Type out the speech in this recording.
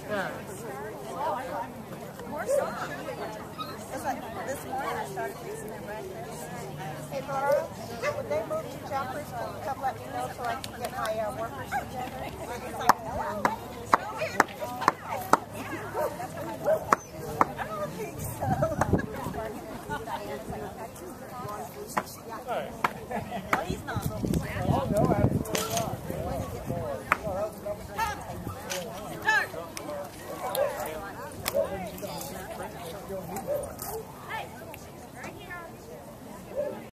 Yeah. It's like this morning I started fixing their breakfast. Hey Laura, would they move to jumpers to come let me know so I can get my workers together? It's like, I don't think so. All right.